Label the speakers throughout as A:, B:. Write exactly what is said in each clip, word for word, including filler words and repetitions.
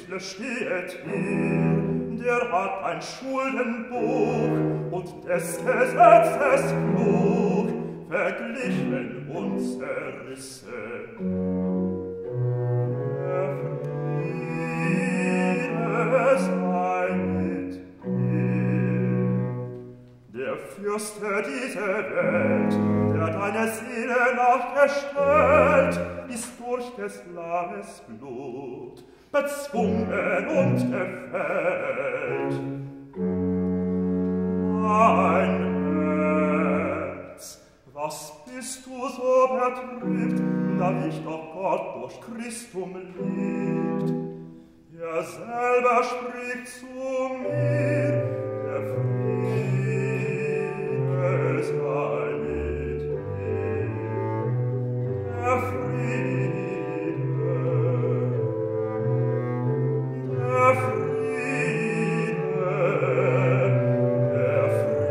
A: Tüftle stehet hier, der hat ein Schuldenbuch und des Gesetzes klug verglichen und zerrissen. Der Friede sei mit dir. Der Fürste dieser Welt, der deine Seele nachgestellt, ist durch des Landes Blut bezwungen und gefällt. Mein Herz, was bist du so betrübt, da dich doch Gott durch Christum liebt? Er selber spricht zu mir, der Friede sei mit dir. Der Friede, der Friede, der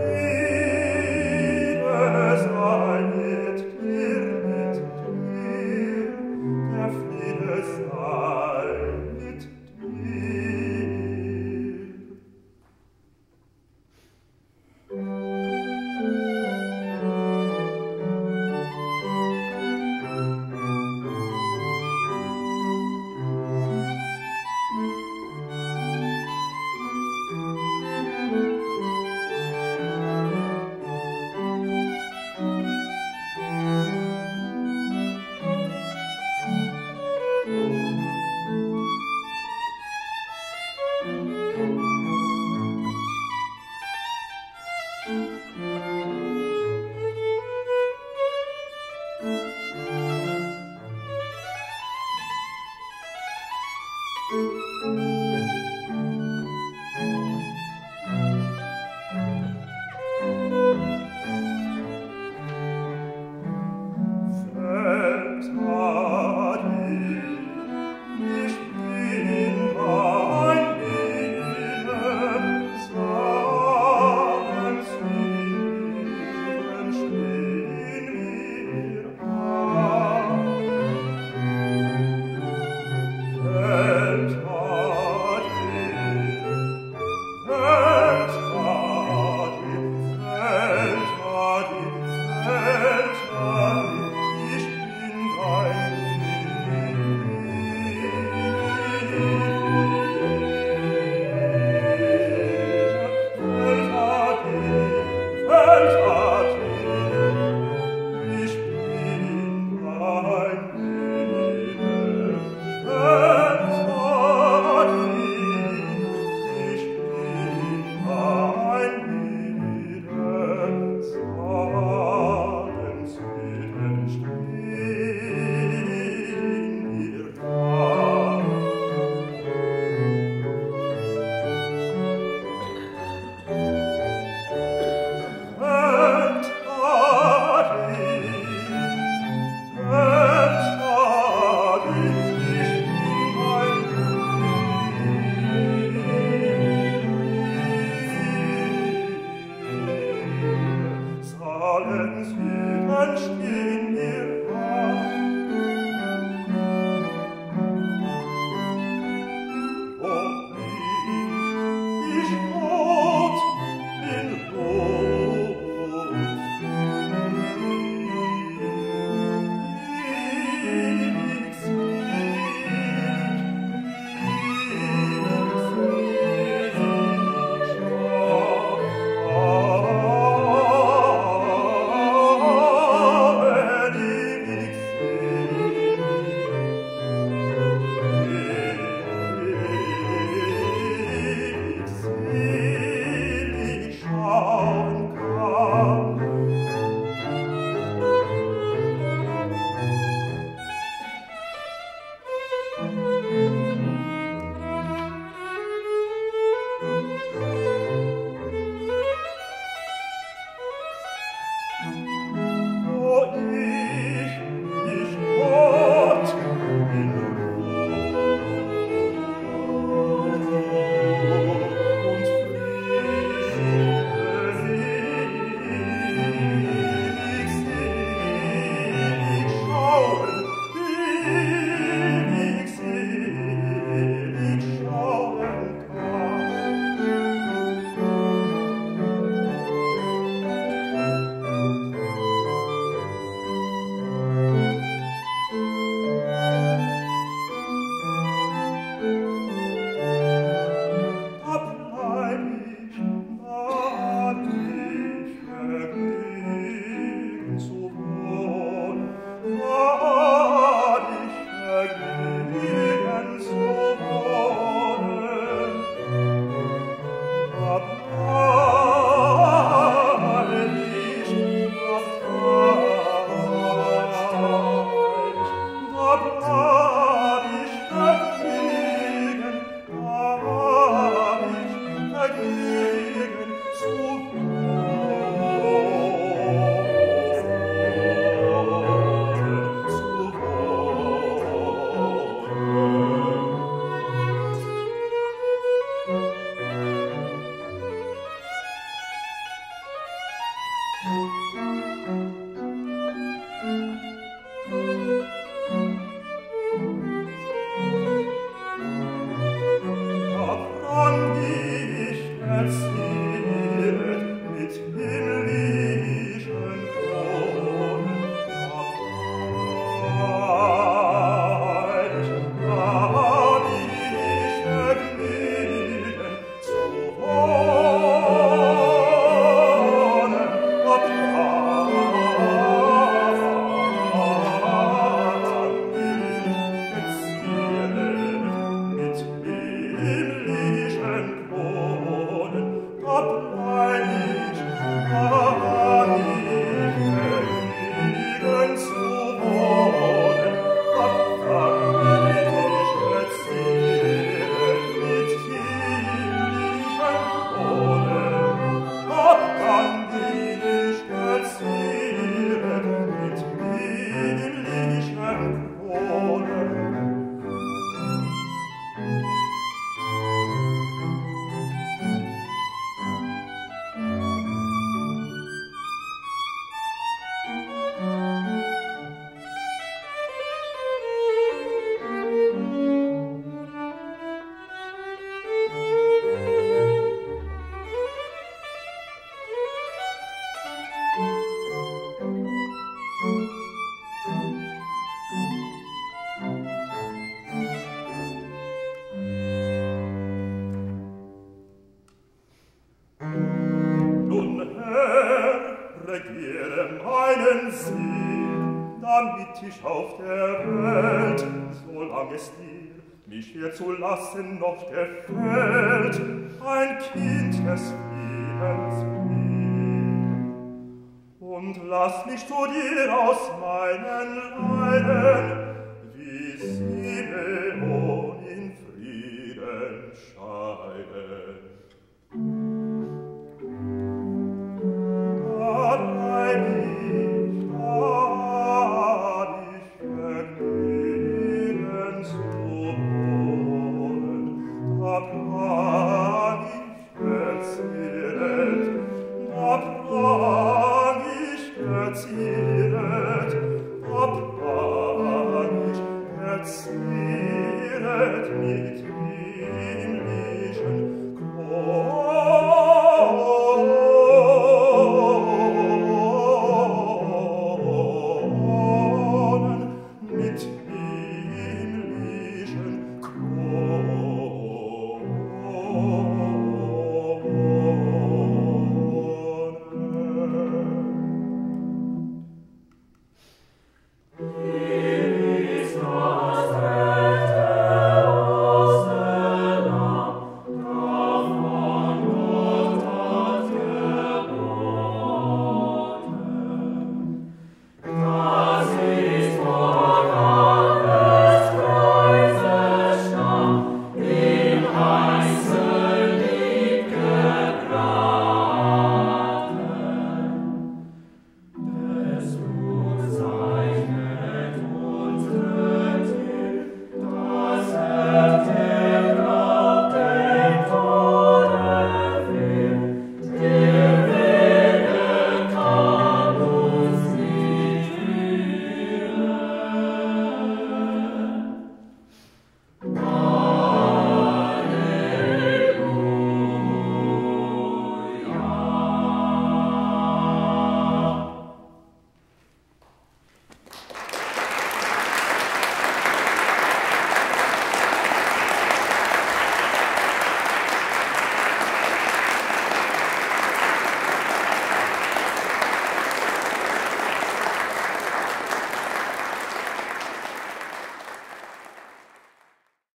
A: Friede sei mit dir, mit dir. Der Friede sei mit dir. Frieden sehen, damit ich auf der Welt, solange es dir mich hier zu lassen noch gefällt, ein Kind des Friedens bin. Und lass mich zu dir aus meinen Leiden, wie Simeon in Frieden scheiden. Da bleib ich, da ich vergehen zu wollen, da plan ich erzählt, da plan ich erzählt,